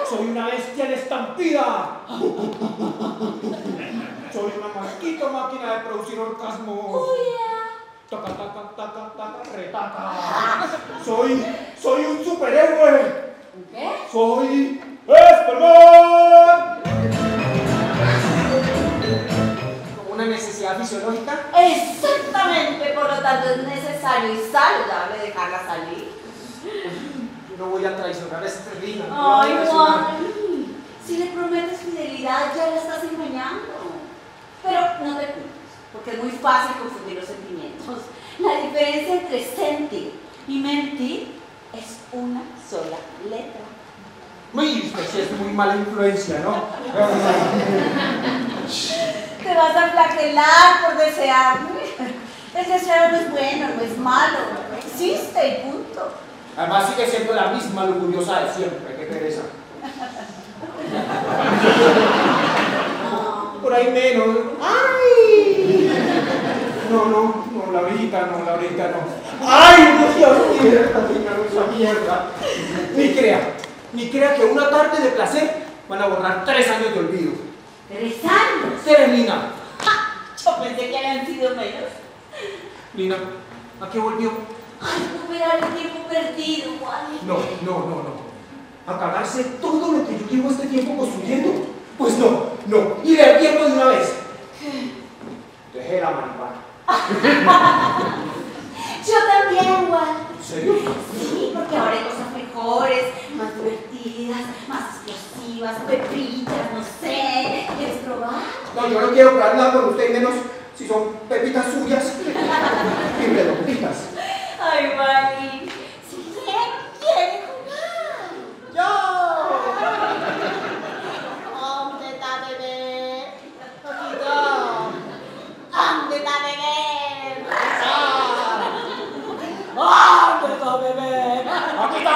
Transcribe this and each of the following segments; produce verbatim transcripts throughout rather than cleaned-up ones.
Soy una bestia en estampida. Soy una maldita máquina de producir orgasmos. Oh, yeah. Taca, taca, taca, taca, retaca. Soy, soy un superhéroe. ¿Qué? Soy Superman. ¿Como una necesidad fisiológica? Exactamente, por lo tanto es necesario y saludable dejarla salir. Yo no voy a traicionar a esta reina. Ay, Juan, si le prometes fidelidad ya la estás engañando. Pero no te culpes, porque es muy fácil confundir los sentimientos. La diferencia entre sentir y mentir es una sola letra. Uy, usted sí es muy mala influencia, ¿no? Te vas a flagelar por desearme. El deseo no es bueno, no es malo, existe y punto. Además sigue siendo la misma lujuriosa de siempre, qué pereza. Por ahí menos. ¡Ay! No, no, no, la orejita no, la orejita no. ¡Ay, no seas mierda, señor, esa mierda! Ni crea, ni crea que una tarde de placer van a borrar tres años de olvido. ¿Tres años? ¿Qué eres, Lina? ¡Ja! Yo pensé que habían sido menos. Lina, ¿a qué volvió? Ay, recuperar el tiempo perdido, Juan. No, no, no, no. ¿A cagarse todo lo que yo llevo este tiempo construyendo? Pues no, no. Y le advierto de una vez. ¿Qué? Dejé la marihuana. Yo también, Juan. ¿En serio? Sí, porque ahora hay cosas mejores, más divertidas, más explosivas, pepillas, no sé. ¿Quieres probar? No, yo no quiero hablar nada con usted, menos si son pepitas suyas. Siempre pepitas. Ay, Juan. Si quién quiere jugar. ¡Yo! ¿Dónde está bebé? Poquito. ¿Dónde está bebé? ¿Dónde está, bebé? ¡Aquí está!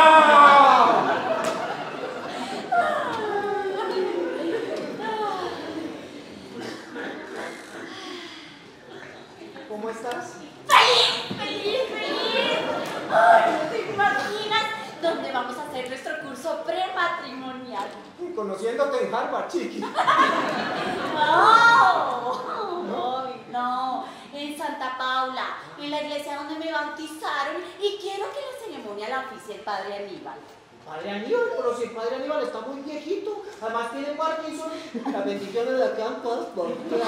¿Cómo estás? ¡Feliz, feliz, feliz! ¡Ay, no te imaginas dónde vamos a hacer nuestro curso prematrimonial! Conociéndote en Harvard, chiqui. ¡No! ¡No! No, en Santa Paula, en la iglesia donde me bautizaron, y quiero que la ceremonia la oficie el padre Aníbal. Padre Aníbal, pero si el padre Aníbal está muy viejito, además tiene Parkinson, las bendiciones le quedan todas por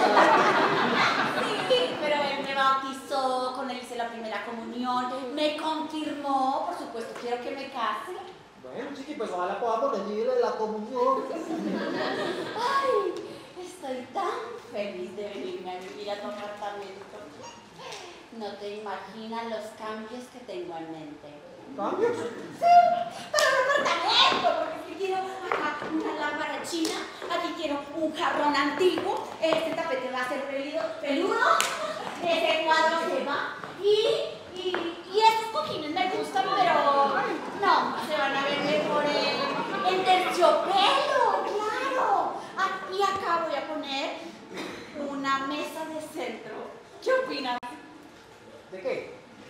Sí, pero él me bautizó, con él hice la primera comunión, me confirmó, por supuesto, quiero que me case. Bueno, chiqui, pues ojalá podamos recibir la comunión. Ay, estoy tan feliz de venirme a vivir a tu apartamento. No te imaginas los cambios que tengo en mente. ¿Cambios? Sí, para un apartamento, porque aquí quiero acá una lámpara china, aquí quiero un jarrón antiguo, este tapete va a ser peludo, peludo, este cuadro se va, y, y, y estos cojines me gustan, pero no, se van a ver mejor en, en terciopelo, claro. Ah, y acá voy a poner una mesa de centro. ¿Qué opinas? ¿De qué?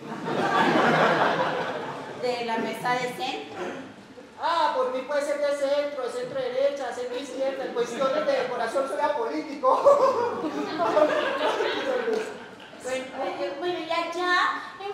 De la mesa de centro. Ah, por mí puede ser de centro, de centro derecha, centro izquierda, en cuestiones de decoración soy apolítico. Bueno, bueno, y allá,